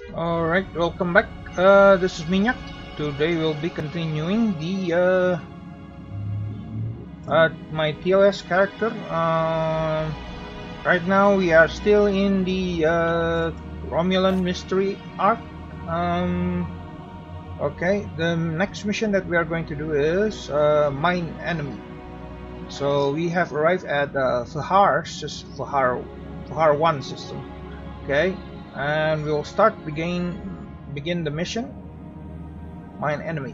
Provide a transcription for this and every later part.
Alright, welcome back. This is Minyak. Today we'll be continuing the my TOS character. Right now we are still in the Romulan mystery arc. Okay, the next mission that we are going to do is Mine Enemy. So we have arrived at Fahar 1 system. Okay, and we will begin the mission. Mine Enemy.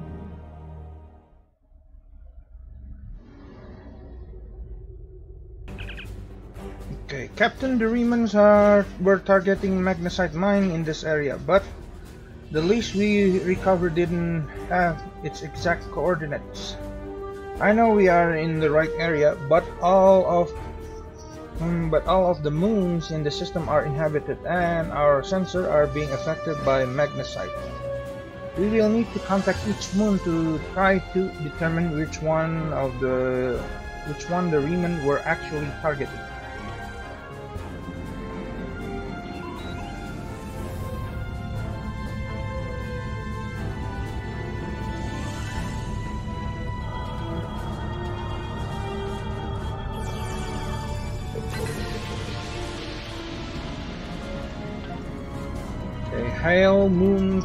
Okay, Captain, the Remans were targeting magnesite mine in this area, but the list we recovered didn't have its exact coordinates. I know we are in the right area, but all of the moons in the system are inhabited and our sensors are being affected by magnesite. We will need to contact each moon to try to determine which one the Reman were actually targeting. Okay, Hail Moon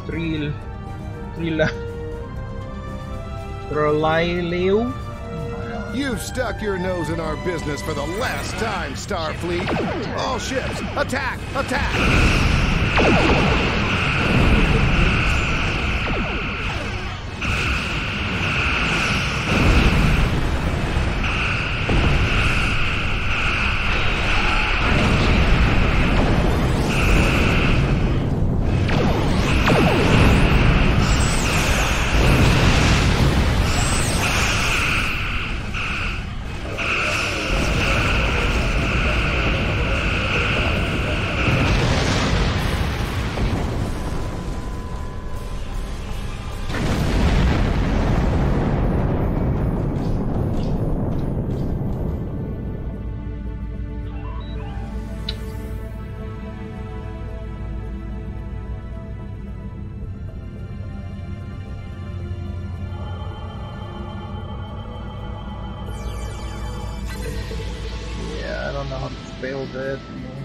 Trolaileu. You've stuck your nose in our business for the last time, Starfleet. All ships, attack! Attack! I don't know how to spell that.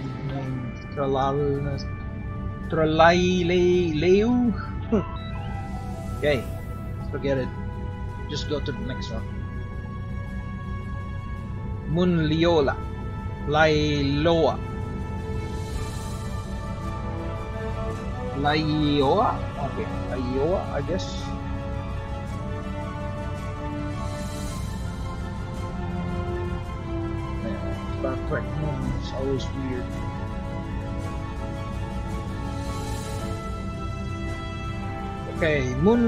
Trolaileu. Okay, forget it. Just go to the next one. Munliola. Lailoa. Laioa? Okay, Laioa, I guess. Star Trek moon is always weird. Okay, Moon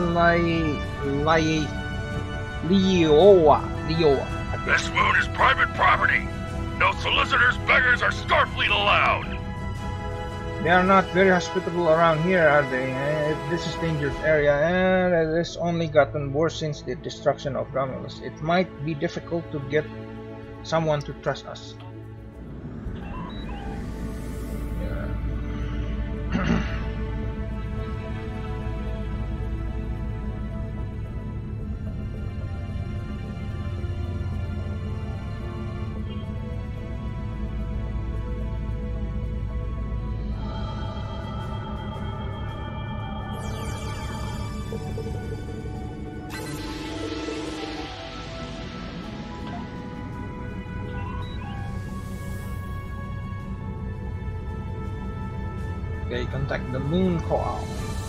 Lioa. Okay. This moon is private property. No solicitors, beggars, or Starfleet allowed. They are not very hospitable around here, are they? This is a dangerous area, and it has only gotten worse since the destruction of Romulus. It might be difficult to get someone to trust us. Okay, contact the Moon Koal.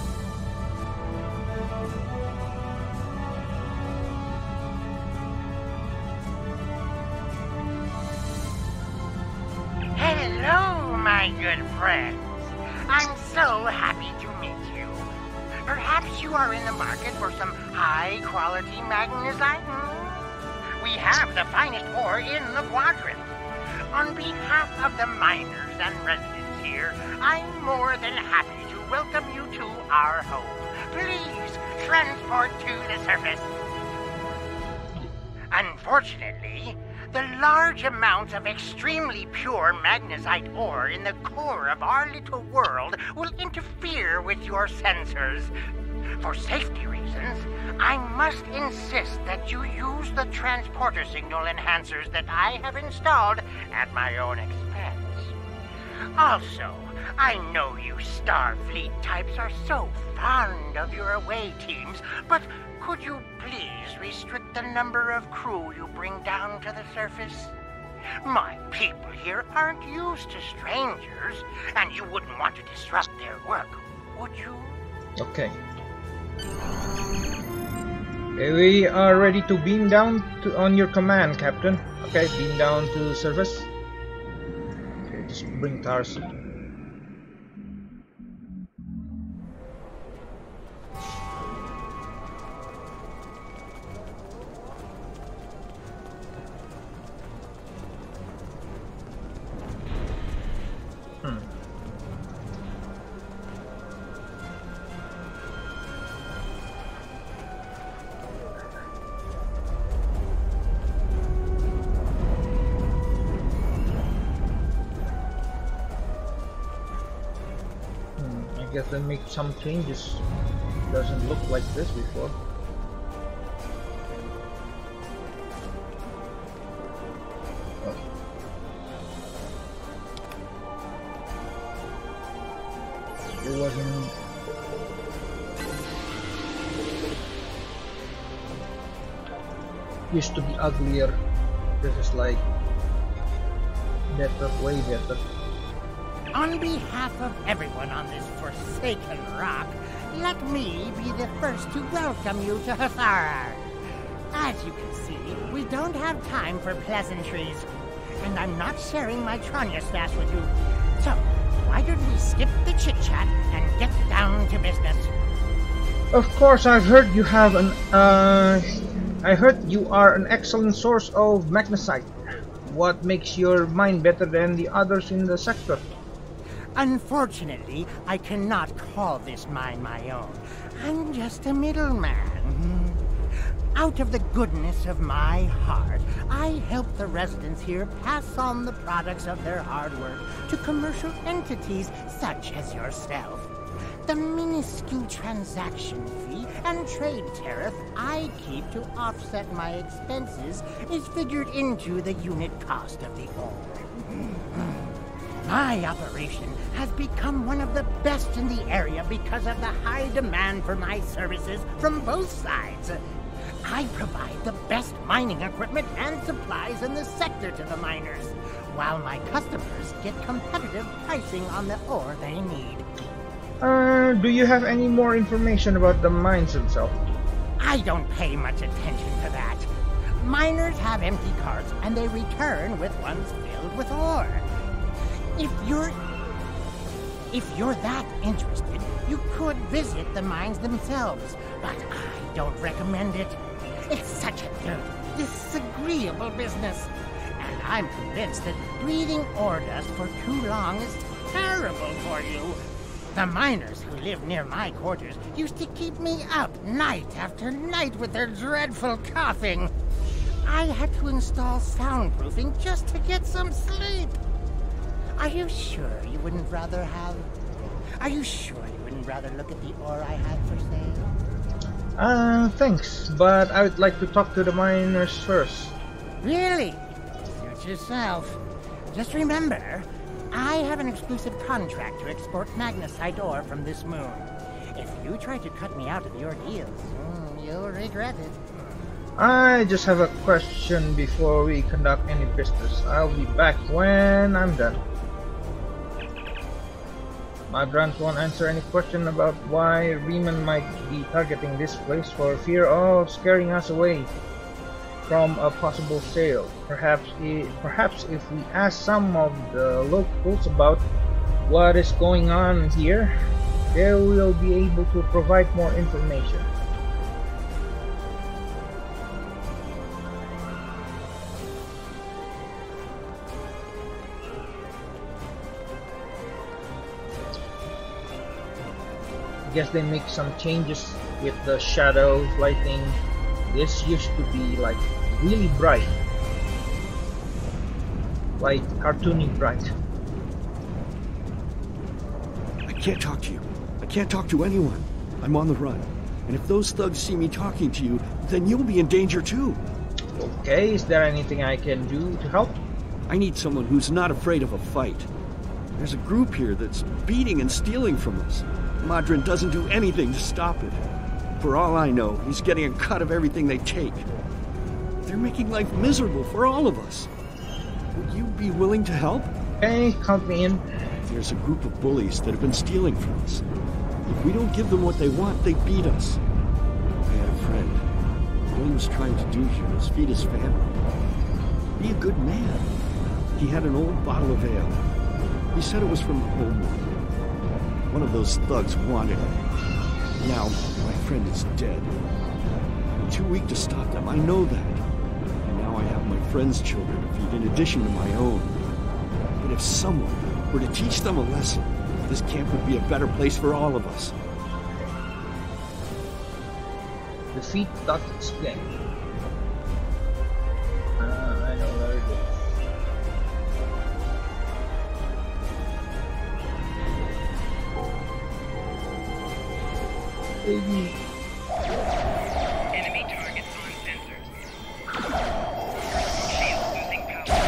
Hello, my good friends. I'm so happy to meet you. Perhaps you are in the market for some high-quality magnesite? We have the finest ore in the quadrant. On behalf of the miners and residents here, I'm more than happy to welcome you to our home. Please transport to the surface. Unfortunately, The large amounts of extremely pure magnesite ore in the core of our little world will interfere with your sensors. For safety reasons, I must insist that you use the transporter signal enhancers that I have installed at my own expense. Also, I know you Starfleet types are so fond of your away teams, but could you please restrict the number of crew you bring down to the surface? My people here aren't used to strangers, and you wouldn't want to disrupt their work, would you? Okay. Okay, we are ready to beam down on your command, Captain. Okay, beam down to surface. Okay, just bring Tarsi. I guess they make some changes. Doesn't look like this before. Oh. It wasn't. Used to be uglier. This is like better, way better. On behalf of everyone on this forsaken rock, let me be the first to welcome you to Hathara. As you can see, we don't have time for pleasantries, and I'm not sharing my Tranya stash with you. So, why don't we skip the chit-chat and get down to business? Of course, I've heard you have an. I heard you are an excellent source of magnesite. What makes your mine better than the others in the sector? Unfortunately, I cannot call this mine my own. I'm just a middleman. Out of the goodness of my heart, I help the residents here pass on the products of their hard work to commercial entities such as yourself. The minuscule transaction fee and trade tariff I keep to offset my expenses is figured into the unit cost of the ore. My operation has become one of the best in the area because of the high demand for my services from both sides. I provide the best mining equipment and supplies in the sector to the miners, while my customers get competitive pricing on the ore they need. Do you have any more information about the mines themselves? I don't pay much attention to that. Miners have empty carts and they return with ones filled with ore. If you're that interested, you could visit the mines themselves, but I don't recommend it. It's such a dirty, disagreeable business, and I'm convinced that breathing ore dust for too long is terrible for you. The miners who live near my quarters used to keep me up night after night with their dreadful coughing. I had to install soundproofing just to get some sleep. Are you sure you wouldn't rather look at the ore I had for sale? Thanks, but I would like to talk to the miners first. Really? Suit yourself. Just remember, I have an exclusive contract to export magnesite ore from this moon. If you try to cut me out of your deals, you'll regret it. I just have a question before we conduct any business. I'll be back when I'm done. My branch won't answer any question about why Riemann might be targeting this place for fear of scaring us away from a possible sale. Perhaps if we ask some of the locals about what is going on here, they will be able to provide more information. I guess they make some changes with the shadows, lighting. This used to be like really bright. like cartoony bright. I can't talk to you. I can't talk to anyone. I'm on the run. And if those thugs see me talking to you, then you'll be in danger too. Okay, is there anything I can do to help? I need someone who's not afraid of a fight. There's a group here that's beating and stealing from us. Madryn doesn't do anything to stop it. For all I know, he's getting a cut of everything they take. They're making life miserable for all of us. Would you be willing to help? Okay, count me in. There's a group of bullies that have been stealing from us. If we don't give them what they want, they beat us. I had a friend. All he was trying to do here was feed his family. Be a good man. He had an old bottle of ale. He said it was from Homewood. One of those thugs wanted him. Now, my friend is dead. I'm too weak to stop them, I know that. And now I have my friend's children to feed in addition to my own. But if someone were to teach them a lesson, this camp would be a better place for all of us. Defeat dot explain. I know where it is. Enemy targets on sensors. Shield losing power.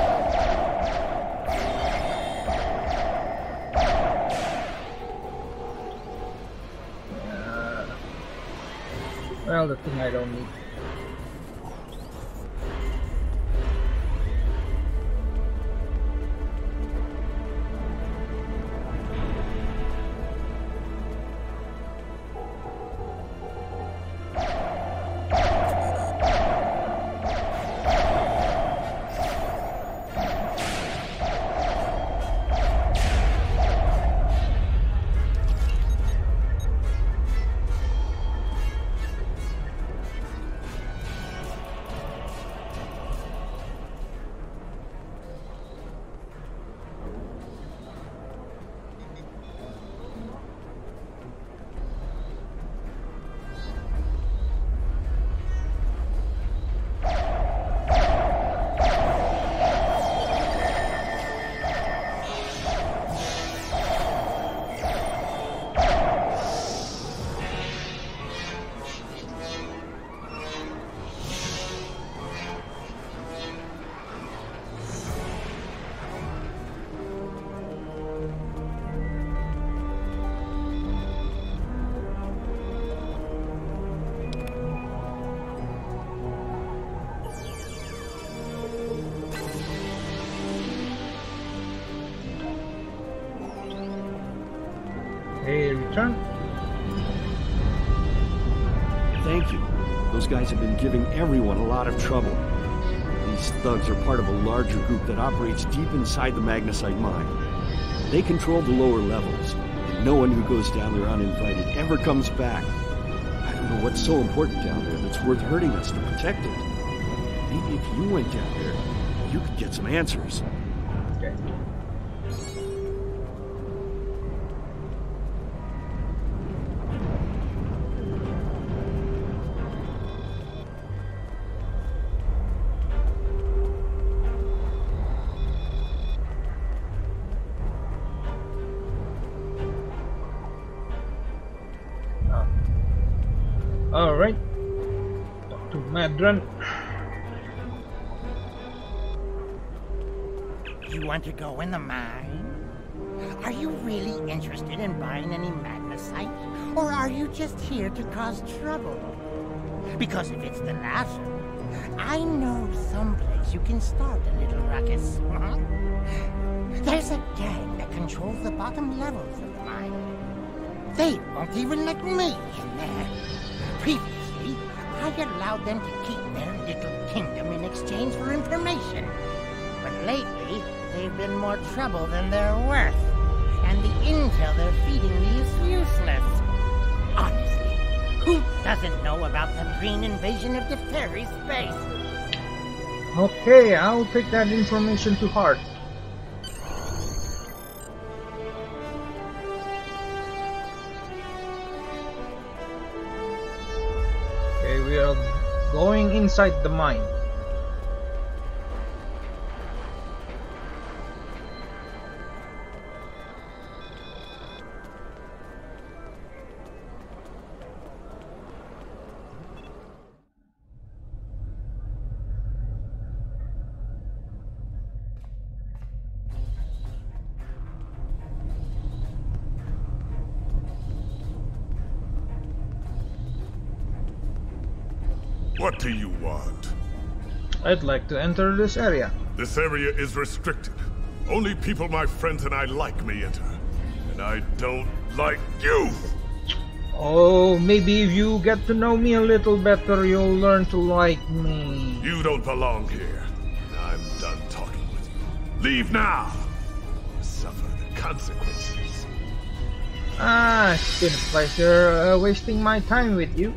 Well, the thing I don't need. A return. Thank you. Those guys have been giving everyone a lot of trouble. These thugs are part of a larger group that operates deep inside the Magnesite mine. They control the lower levels, and no one who goes down there uninvited ever comes back. I don't know what's so important down there that's worth hurting us to protect it. Maybe if you went down there, you could get some answers. Okay. Alright, talk to Madryn. You want to go in the mine? Are you really interested in buying any magnesite? Or are you just here to cause trouble? Because if it's the latter, I know someplace you can start a little ruckus. There's a gang that controls the bottom levels of the mine. They won't even let me in there. Previously, I allowed them to keep their little kingdom in exchange for information. But lately, they've been more trouble than they're worth. And the intel they're feeding me is useless. Honestly, who doesn't know about the green invasion of Deferi space? Okay, I'll take that information to heart. Okay, we are going inside the mine. What do you want? I'd like to enter this area. This area is restricted. Only people my friends and I like may enter. And I don't like you! Oh, maybe if you get to know me a little better, you'll learn to like me. You don't belong here. I'm done talking with you. Leave now! Suffer the consequences. Ah, it's been a pleasure wasting my time with you.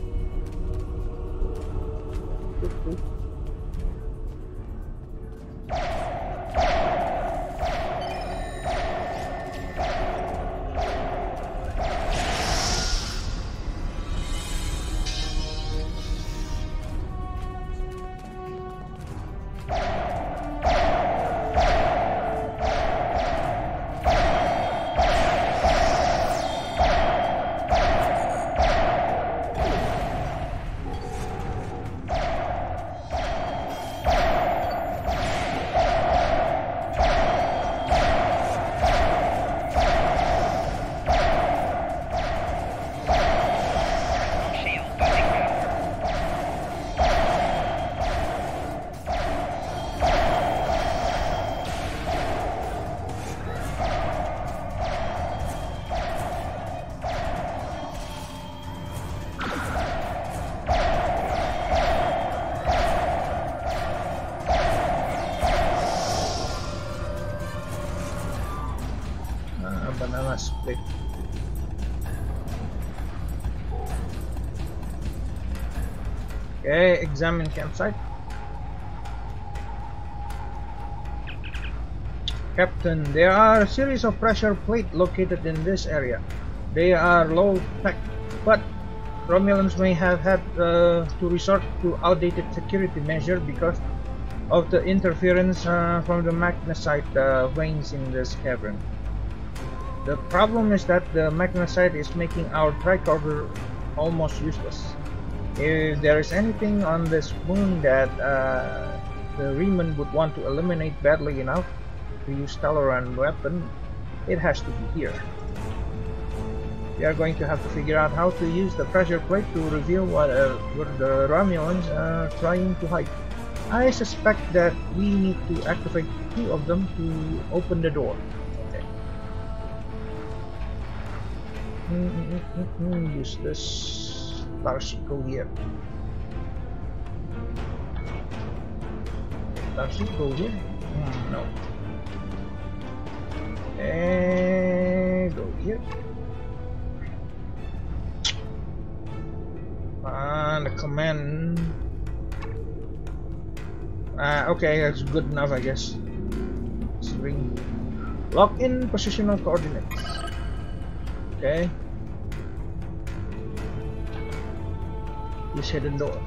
Shield losing power. Banana split. Okay, examine campsite. Captain, there are a series of pressure plates located in this area. They are low tech, but Romulans may have had to resort to outdated security measures because of the interference from the magnesite veins in this cavern. The problem is that the magnesite is making our tricorder almost useless. If there is anything on this moon that the Riemann would want to eliminate badly enough to use Talaran weapon, it has to be here. We are going to have to figure out how to use the pressure plate to reveal what the Romulans are trying to hide. I suspect that we need to activate 2 of them to open the door. Okay. Use this Larsico here. Larsico here? No. And go here. And the command. Okay, that's good enough, I guess. String. Lock in positional coordinates. Okay. Use hidden door.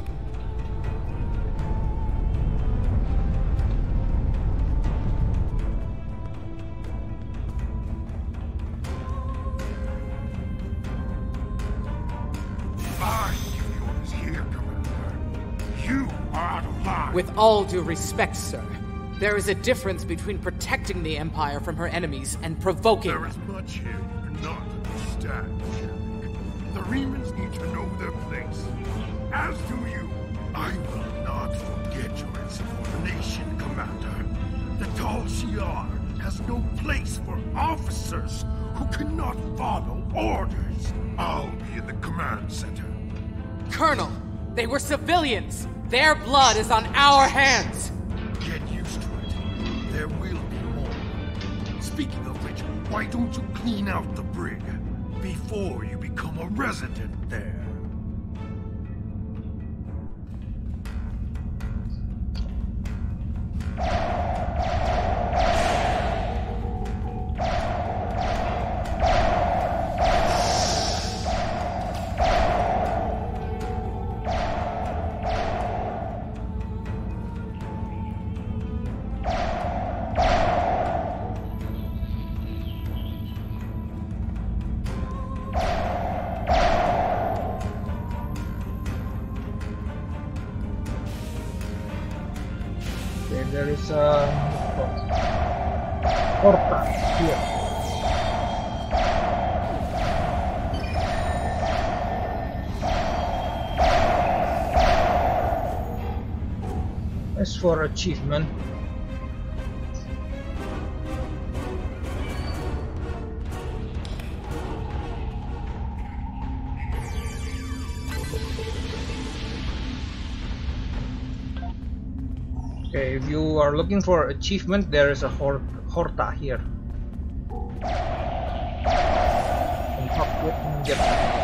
With all due respect, sir, there is a difference between protecting the Empire from her enemies and provoking There them. is much here you do not understand, Sherlock. The Remans need to know their place. As do you. I will not forget your insubordination, Commander. The Tal Shiar has no place for officers who cannot follow orders. I'll be in the command center. Colonel, they were civilians. Their blood is on our hands. Get used to it. There will be more. Speaking of which, why don't you clean out the brig before you become a resident there? There is a porta here. for achievement. Okay, if you are looking for achievement, there is a Horta here. On top of it, and get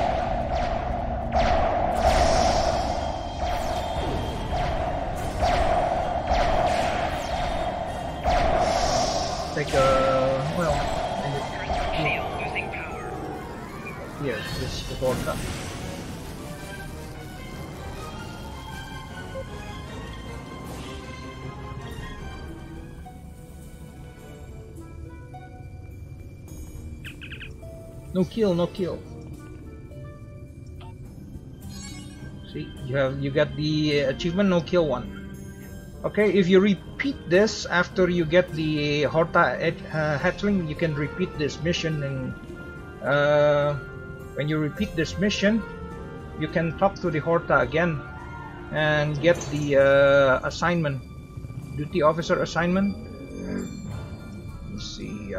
take a well. Shield losing power. Here, this is the Horta. No kill, no kill. See, you got the achievement, no kill one. Okay, if you repeat this after you get the Horta hatchling, you can repeat this mission, and when you repeat this mission, you can talk to the Horta again and get the assignment, duty officer assignment. Let's see,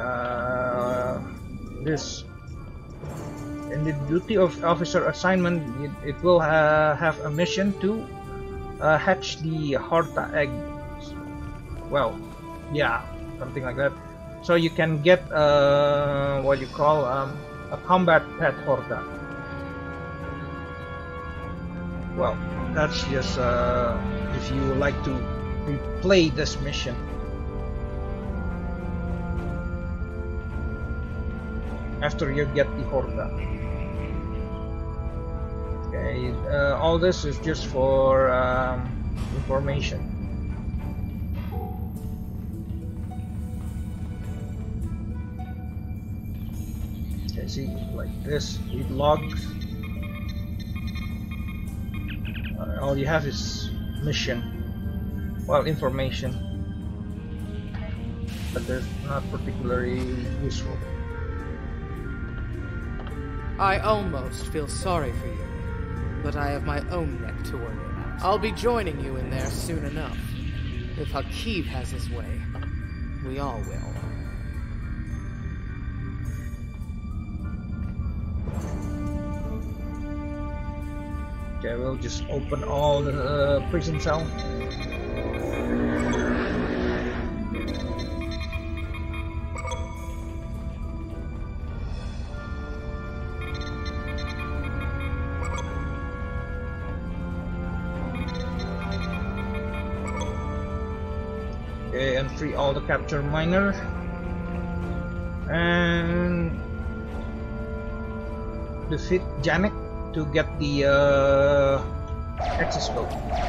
this. In the duty of officer assignment, it will have a mission to hatch the Horta egg. Well, yeah, something like that. So you can get what you call a combat pet Horta. Well, that's just if you like to replay this mission. After you get the Horta. Okay, all this is just for information. Okay, see, like this, read logs. All you have is mission, well, information, but they're not particularly useful. I almost feel sorry for you, but I have my own neck to worry about. I'll be joining you in there soon enough. If Hakeeb has his way, we all will. Okay, we'll just open all the prison cell. Okay, and free all the captured miners, and defeat Janek to get the exoscope.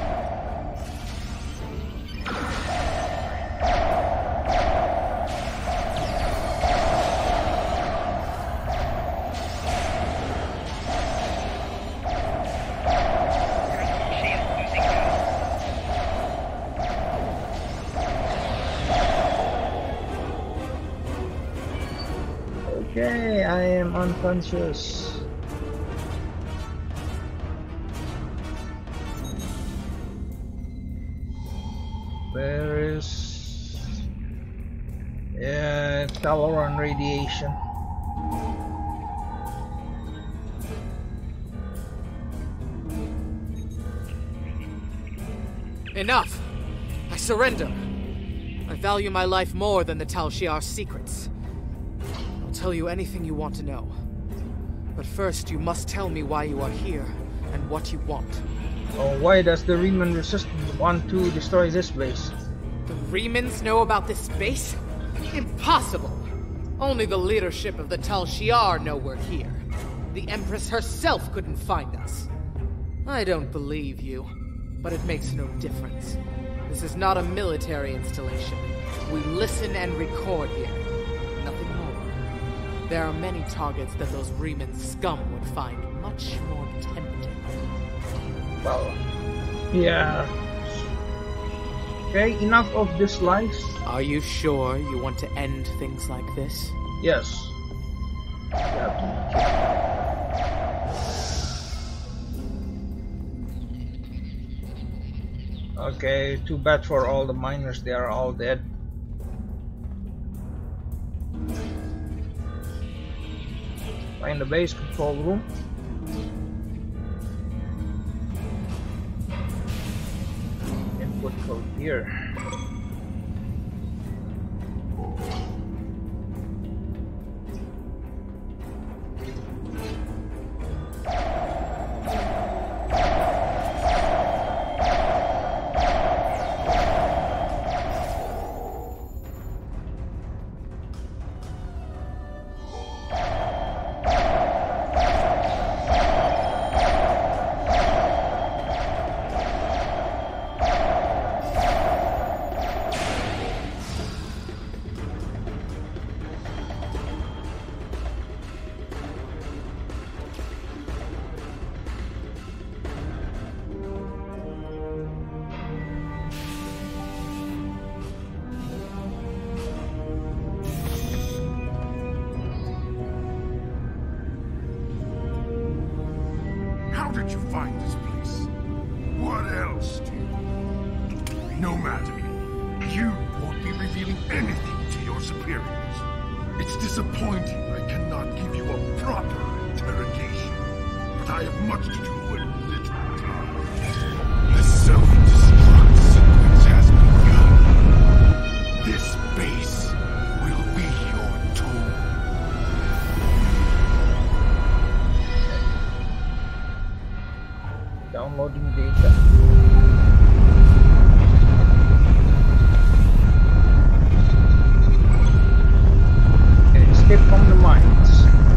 Okay, I am unconscious. There is Talaran radiation. Enough! I surrender. I value my life more than the Tal Shiar's secrets. I'll tell you anything you want to know. But first, you must tell me why you are here and what you want. Oh, why does the Riemann Resistance want to destroy this base? The Riemans know about this base? Impossible! Only the leadership of the Tal Shiar know we're here. The Empress herself couldn't find us. I don't believe you, but it makes no difference. This is not a military installation. We listen and record here. Nothing more. There are many targets that those Riemann scum would find much more tempting. Well, yeah. Okay, enough of this lies. Are you sure you want to end things like this? Yes. Okay, too bad for all the miners, they are all dead. Find the base control room. Input code here. How did you find this place? What else do you... No matter. You won't be revealing anything to your superiors. It's disappointing I cannot give you a proper interrogation. But I have much to do and little time. The self-destruct sequence has begun. This base will be your tomb. Downloading data. Okay, escape from the mines.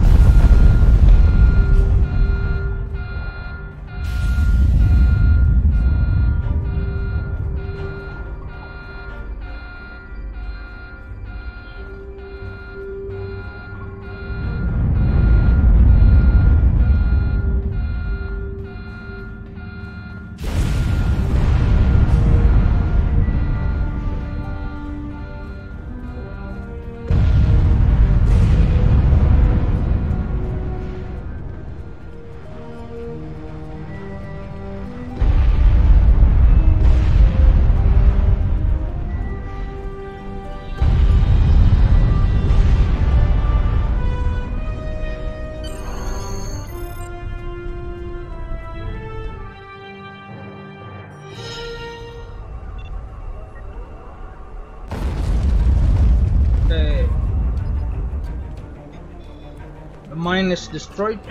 The mine is destroyed.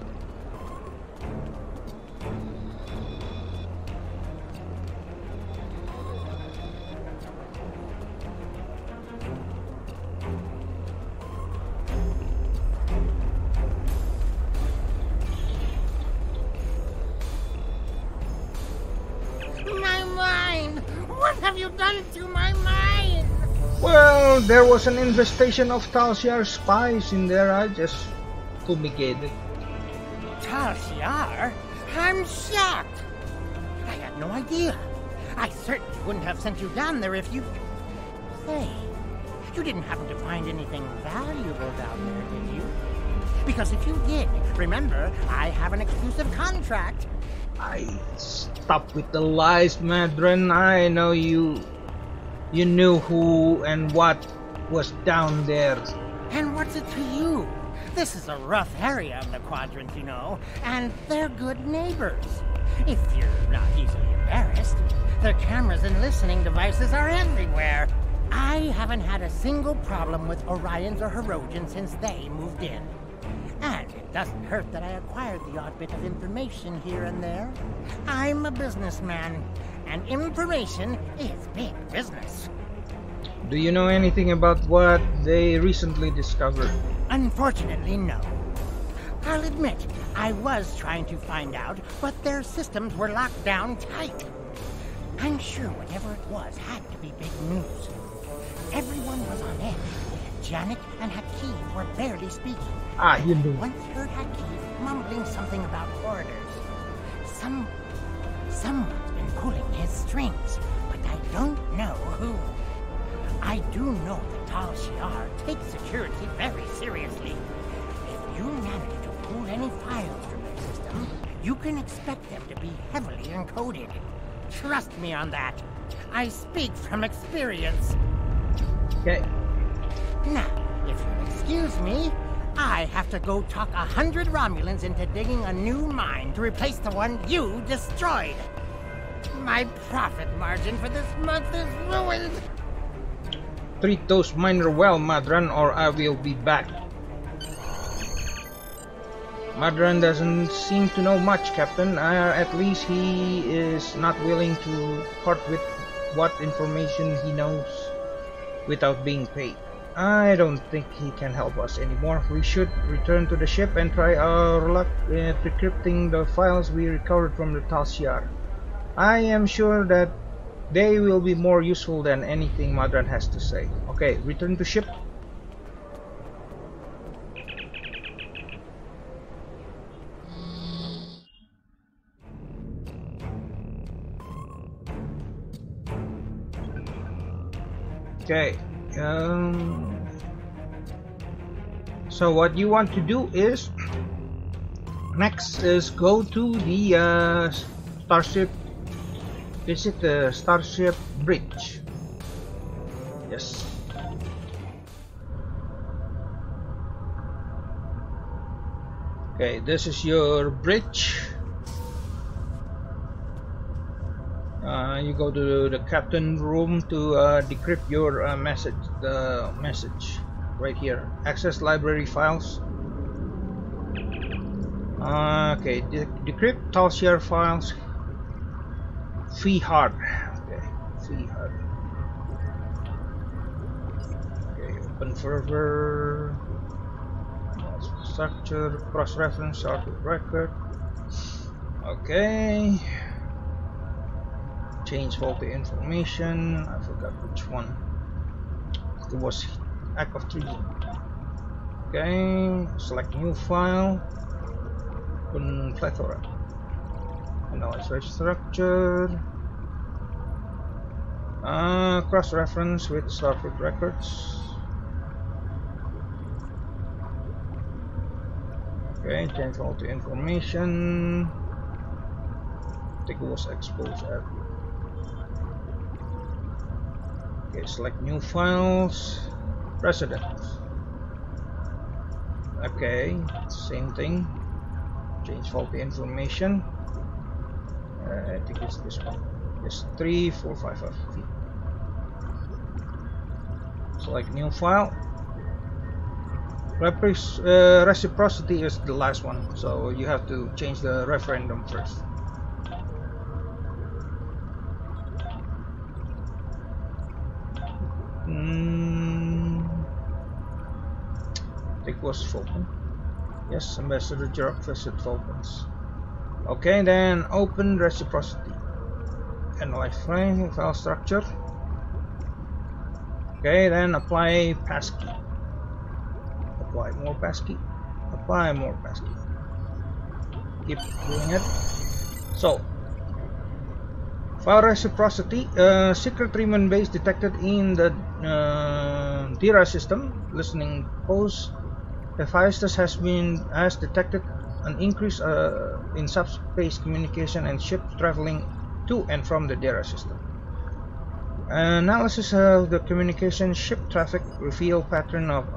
My mine! What have you done to my mine? Well, there was an infestation of Tal Shiar spies in there. I just fumigated. Tal Shiar? I'm shocked. I had no idea. I certainly wouldn't have sent you down there if you... Say, you didn't happen to find anything valuable down there, did you? Because if you did, remember, I have an exclusive contract. Stop with the lies, Madron. I know you knew who and what was down there. And what's it to you? This is a rough area of the Quadrant, you know, and they're good neighbors. If you're not easily embarrassed, their cameras and listening devices are everywhere. I haven't had a single problem with Orions or Herodians since they moved in. And it doesn't hurt that I acquired the odd bit of information here and there. I'm a businessman, and information is big business. Do you know anything about what they recently discovered? Unfortunately, no. I'll admit, I was trying to find out, but their systems were locked down tight. I'm sure whatever it was had to be big news. Everyone was on edge. Janek and Hakif were barely speaking. You knew. Once heard Hakif mumbling something about orders. Someone's been pulling his strings, but I don't know who. I do know that Tal Shiar takes security very seriously. If you manage to pull any files from their system, you can expect them to be heavily encoded. Trust me on that. I speak from experience. Okay. Now, if you'll excuse me, I have to go talk 100 Romulans into digging a new mine to replace the one you destroyed. My profit margin for this month is ruined. Treat those miner well, Madran, or I will be back. Madran doesn't seem to know much, Captain. At least he is not willing to part with what information he knows without being paid. I don't think he can help us anymore. We should return to the ship and try our luck decrypting the files we recovered from the Tal Shiar. I am sure that they will be more useful than anything Madran has to say. Okay, return to ship. Okay. So what you want to do is next is go to the starship. Visit the starship bridge. Yes. Okay, this is your bridge. You go to the captain room to decrypt your message. The message right here. Access library files. Okay, decrypt Tal Shiar files. Fee hard. Okay, fee hard. Okay, open server. Structure, cross-reference, archive record. Okay. Change faulty information. I forgot which one. It was act of treason. Okay. Select new file. Open plethora. Analyze structure. Cross-reference with Starfleet records. Okay, change all the information. I think it was exposed at. Okay, select new files. Precedents. Okay, same thing. Change faulty information. I think it's this one. It's 3455 feet. Select new file. Reciprocity is the last one, so you have to change the referendum first. I think it was Vulcan. Yes, Ambassador Jarok visit Vulcans. Okay, then open reciprocity. Analyze file structure. Okay, then apply passkey. Apply more passkey. Apply more passkey. Keep doing it. So, file reciprocity. Secret Reman base detected in the Dira system. Listening post. Hephaestus has detected an increase in subspace communication and ships traveling to and from the Dira system. Analysis of the communication ship traffic reveal pattern of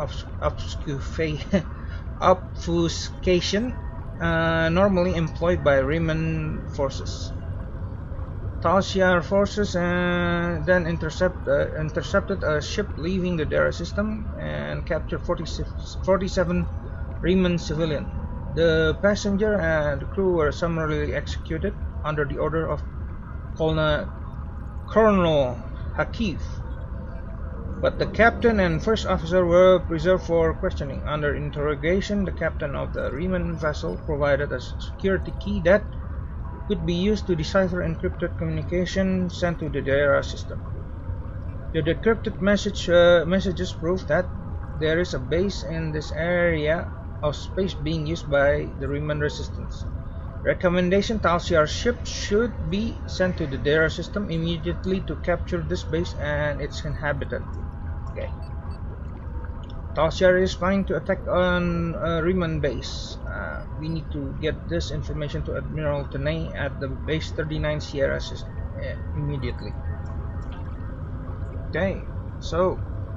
obfuscation normally employed by Reman forces. Tal Shiar forces then intercepted a ship leaving the Dara system and captured 47 Reman civilians. The passenger and the crew were summarily executed under the order of Colonel Hakif, but the captain and first officer were preserved for questioning. Under interrogation, the captain of the Reman vessel provided a security key that could be used to decipher encrypted communication sent to the Dara system. The decrypted messages prove that there is a base in this area of space being used by the Reman resistance. Recommendation: Tal Shiar ship should be sent to the Dara system immediately to capture this base and its inhabitant. Okay. Tal Shiar is planning to attack on Reman base. We need to get this information to Admiral Tenay at the base 39 Sierra system. immediately. Okay, so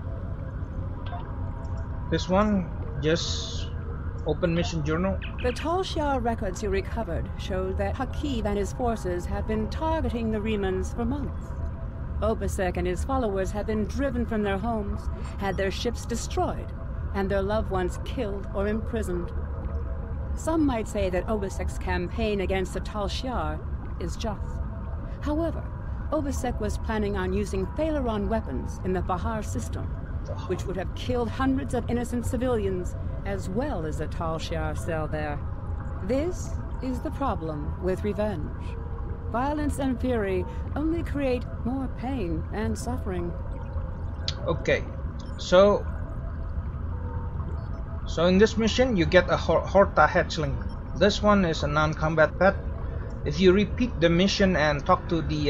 this one, just open mission journal. The Tal Shiar records you recovered showed that Hakiv and his forces have been targeting the Remans for months. Obasek and his followers have been driven from their homes, had their ships destroyed, and their loved ones killed or imprisoned. Some might say that Obasek's campaign against the Tal Shiar is just. However, Obasek was planning on using Thalaron weapons in the Bahar system, which would have killed hundreds of innocent civilians, as well as the Tal Shiar cell there. This is the problem with revenge. Violence and fury only create more pain and suffering. Okay, so in this mission you get a Horta hatchling. This one is a non-combat pet. If you repeat the mission and talk to the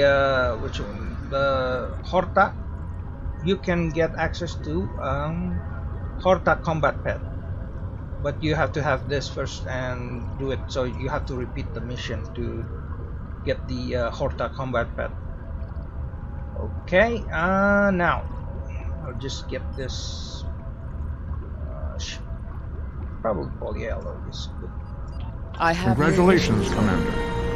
Horta, you can get access to Horta combat pet. But you have to have this first and do it, so you have to repeat the mission to get the Horta combat pet. Okay, now I'll just get this. Probably polyalloy is good. I have. Congratulations, Commander.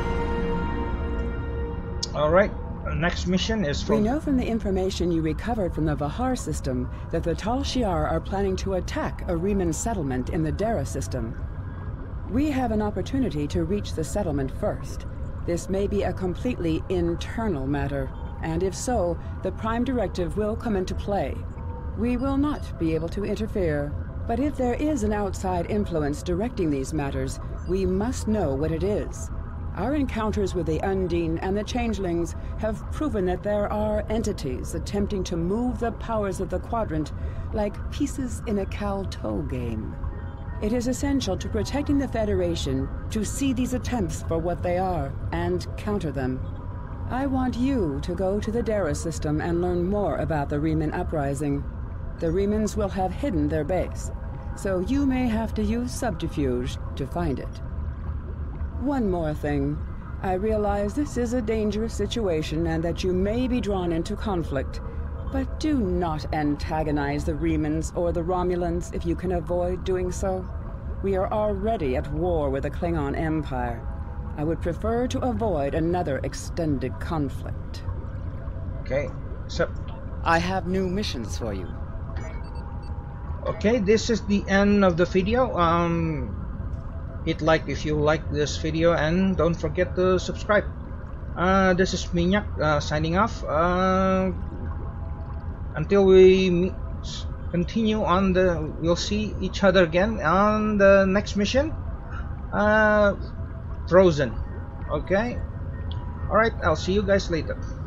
All right. Next mission is from... We know from the information you recovered from the Vahar system that the Tal Shiar are planning to attack a Reman settlement in the Dara system. We have an opportunity to reach the settlement first. This may be a completely internal matter, and if so, the Prime Directive will come into play. We will not be able to interfere, but if there is an outside influence directing these matters, we must know what it is. Our encounters with the Undine and the Changelings have proven that there are entities attempting to move the powers of the Quadrant like pieces in a Cal-To game. It is essential to protecting the Federation to see these attempts for what they are and counter them. I want you to go to the Dara system and learn more about the Reman uprising. The Remans will have hidden their base, so you may have to use subterfuge to find it. One more thing. I realize this is a dangerous situation and that you may be drawn into conflict, but do not antagonize the Remans or the Romulans if you can avoid doing so. We are already at war with the Klingon Empire. I would prefer to avoid another extended conflict. Okay, so... I have new missions for you. Okay, this is the end of the video. Hit like if you like this video and don't forget to subscribe. This is Minyak signing off. Until we continue on we'll see each other again on the next mission. Frozen. Okay. Alright, I'll see you guys later.